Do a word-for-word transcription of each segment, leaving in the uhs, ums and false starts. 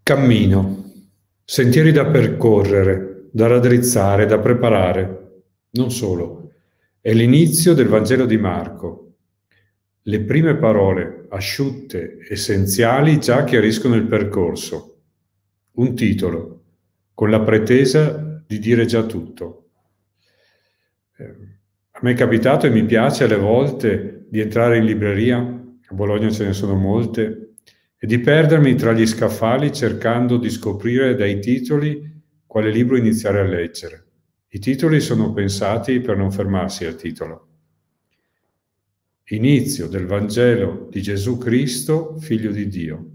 Cammino, sentieri da percorrere, da raddrizzare, da preparare. Non solo, è l'inizio del Vangelo di Marco. Le prime parole, asciutte, essenziali, già chiariscono il percorso. Un titolo, con la pretesa di dire già tutto. Eh, a me è capitato e mi piace alle volte di entrare in libreria, a Bologna ce ne sono molte, e di perdermi tra gli scaffali cercando di scoprire dai titoli quale libro iniziare a leggere. I titoli sono pensati per non fermarsi al titolo. Inizio del Vangelo di Gesù Cristo, Figlio di Dio.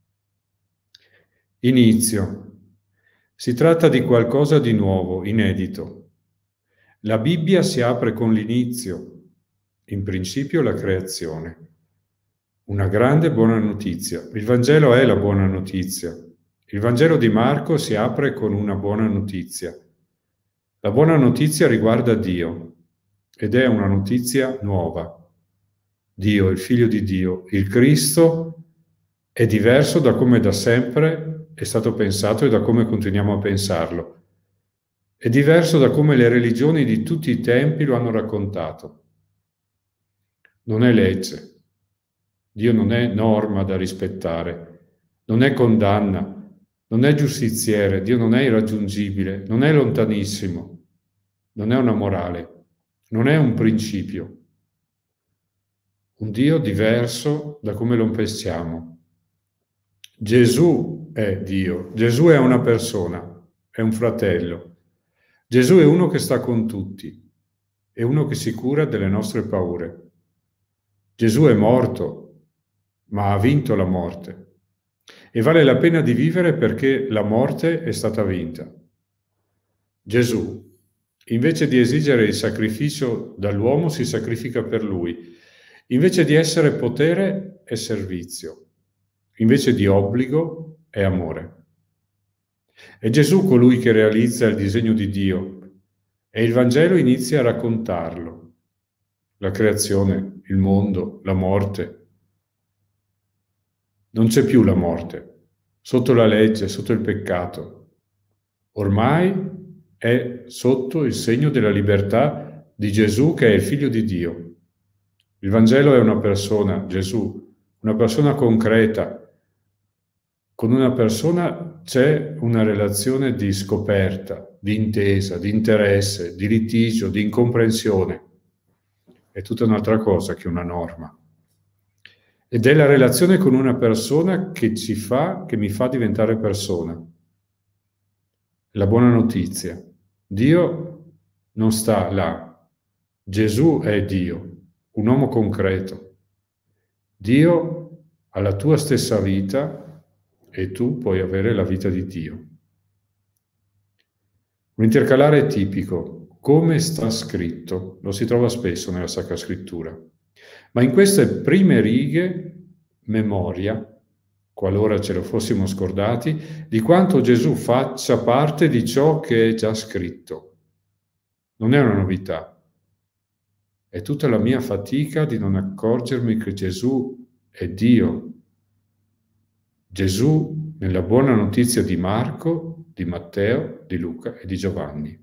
Inizio. Si tratta di qualcosa di nuovo, inedito. La Bibbia si apre con l'inizio, in principio la creazione. Una grande buona notizia. Il Vangelo è la buona notizia. Il Vangelo di Marco si apre con una buona notizia. La buona notizia riguarda Dio ed è una notizia nuova. Dio, il Figlio di Dio, il Cristo, è diverso da come da sempre è stato pensato e da come continuiamo a pensarlo. È diverso da come le religioni di tutti i tempi lo hanno raccontato. Non è legge. Dio non è norma da rispettare, non è condanna, non è giustiziere, Dio non è irraggiungibile, non è lontanissimo, non è una morale, non è un principio. Un Dio diverso da come lo pensiamo. Gesù è Dio, Gesù è una persona, è un fratello. Gesù è uno che sta con tutti, è uno che si cura delle nostre paure. Gesù è morto, ma ha vinto la morte. E vale la pena di vivere perché la morte è stata vinta. Gesù, invece di esigere il sacrificio dall'uomo, si sacrifica per lui. Invece di essere potere, è servizio. Invece di obbligo, è amore. È Gesù colui che realizza il disegno di Dio e il Vangelo inizia a raccontarlo. La creazione, il mondo, la morte. Non c'è più la morte, sotto la legge, sotto il peccato. Ormai è sotto il segno della libertà di Gesù, che è il Figlio di Dio. Il Vangelo è una persona, Gesù, una persona concreta. Con una persona c'è una relazione di scoperta, di intesa, di interesse, di litigio, di incomprensione. È tutta un'altra cosa che una norma. Ed è la relazione con una persona che ci fa, che mi fa diventare persona. La buona notizia. Dio non sta là. Gesù è Dio, un uomo concreto. Dio ha la tua stessa vita e tu puoi avere la vita di Dio. Un intercalare tipico, come sta scritto, lo si trova spesso nella Sacra Scrittura. Ma in queste prime righe, memoria, qualora ce lo fossimo scordati, di quanto Gesù faccia parte di ciò che è già scritto. Non è una novità. È tutta la mia fatica di non accorgermi che Gesù è Dio. Gesù nella buona notizia di Marco, di Matteo, di Luca e di Giovanni.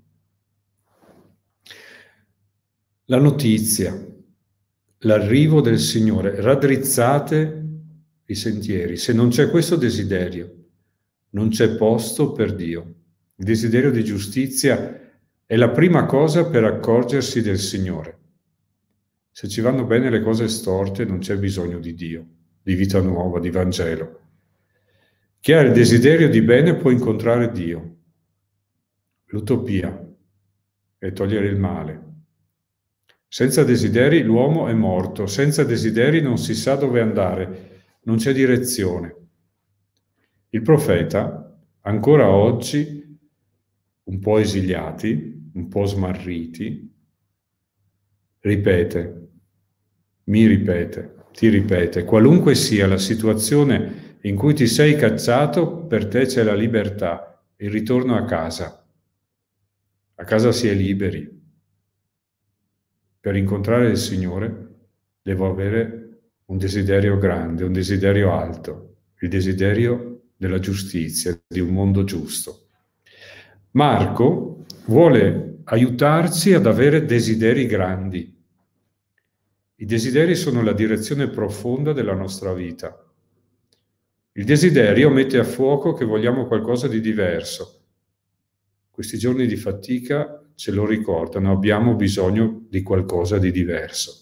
La notizia. L'arrivo del Signore, raddrizzate i sentieri. Se non c'è questo desiderio, non c'è posto per Dio. Il desiderio di giustizia è la prima cosa per accorgersi del Signore. Se ci vanno bene le cose storte, non c'è bisogno di Dio, di vita nuova, di Vangelo. Chi ha il desiderio di bene può incontrare Dio. L'utopia è togliere il male. Senza desideri l'uomo è morto, senza desideri non si sa dove andare, non c'è direzione. Il profeta, ancora oggi, un po' esiliati, un po' smarriti, ripete, mi ripete, ti ripete, qualunque sia la situazione in cui ti sei cacciato, per te c'è la libertà, il ritorno a casa. A casa si è liberi. Per incontrare il Signore devo avere un desiderio grande, un desiderio alto, il desiderio della giustizia, di un mondo giusto. Marco vuole aiutarci ad avere desideri grandi. I desideri sono la direzione profonda della nostra vita. Il desiderio mette a fuoco che vogliamo qualcosa di diverso. Questi giorni di fatica ce lo ricordano, abbiamo bisogno di qualcosa di diverso.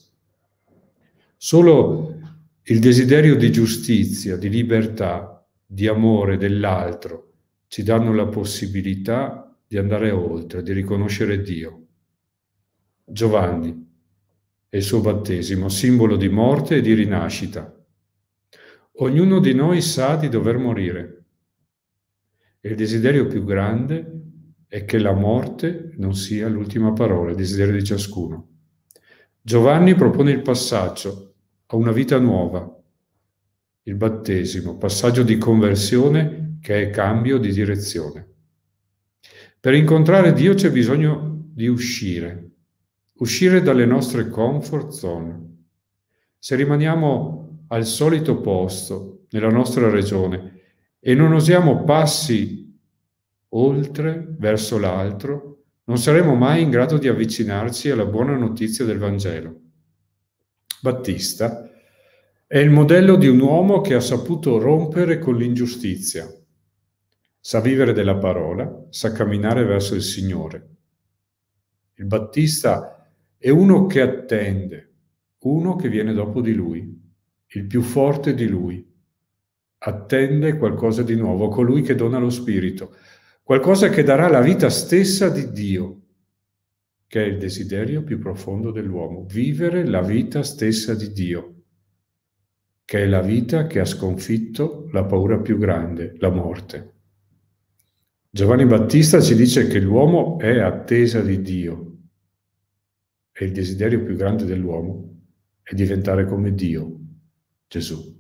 Solo il desiderio di giustizia, di libertà, di amore dell'altro ci danno la possibilità di andare oltre, di riconoscere Dio. Giovanni e il suo battesimo, simbolo di morte e di rinascita. Ognuno di noi sa di dover morire. E il desiderio più grande è che la morte non sia l'ultima parola, il desiderio di ciascuno. Giovanni propone il passaggio a una vita nuova, il battesimo, passaggio di conversione che è cambio di direzione. Per incontrare Dio c'è bisogno di uscire, uscire dalle nostre comfort zone. Se rimaniamo al solito posto, nella nostra regione, e non osiamo passi oltre, verso l'altro, non saremo mai in grado di avvicinarci alla buona notizia del Vangelo. Battista è il modello di un uomo che ha saputo rompere con l'ingiustizia, sa vivere della parola, sa camminare verso il Signore. Il Battista è uno che attende, uno che viene dopo di lui, il più forte di lui. Attende qualcosa di nuovo, colui che dona lo Spirito, qualcosa che darà la vita stessa di Dio, che è il desiderio più profondo dell'uomo, vivere la vita stessa di Dio, che è la vita che ha sconfitto la paura più grande, la morte. Giovanni Battista ci dice che l'uomo è attesa di Dio e il desiderio più grande dell'uomo è diventare come Dio, Gesù.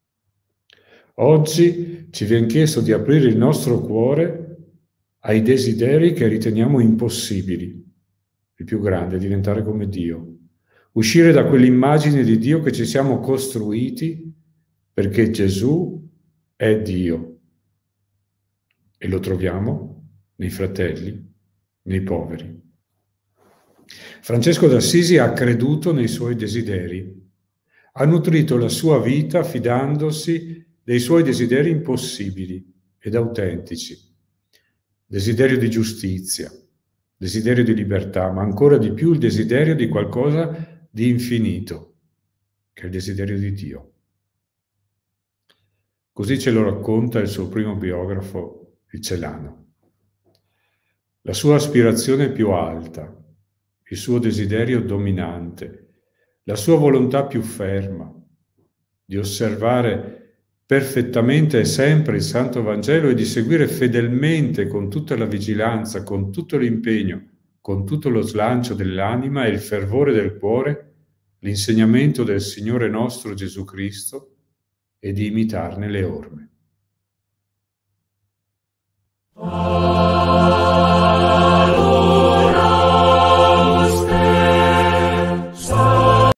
Oggi ci viene chiesto di aprire il nostro cuore ai desideri che riteniamo impossibili. Il più grande è diventare come Dio, uscire da quell'immagine di Dio che ci siamo costruiti perché Gesù è Dio e lo troviamo nei fratelli, nei poveri. Francesco d'Assisi ha creduto nei suoi desideri, ha nutrito la sua vita fidandosi dei suoi desideri impossibili ed autentici, desiderio di giustizia, desiderio di libertà, ma ancora di più il desiderio di qualcosa di infinito, che è il desiderio di Dio. Così ce lo racconta il suo primo biografo, il Celano. La sua aspirazione più alta, il suo desiderio dominante, la sua volontà più ferma di osservare perfettamente e sempre il Santo Vangelo e di seguire fedelmente con tutta la vigilanza, con tutto l'impegno, con tutto lo slancio dell'anima e il fervore del cuore, l'insegnamento del Signore nostro Gesù Cristo e di imitarne le orme.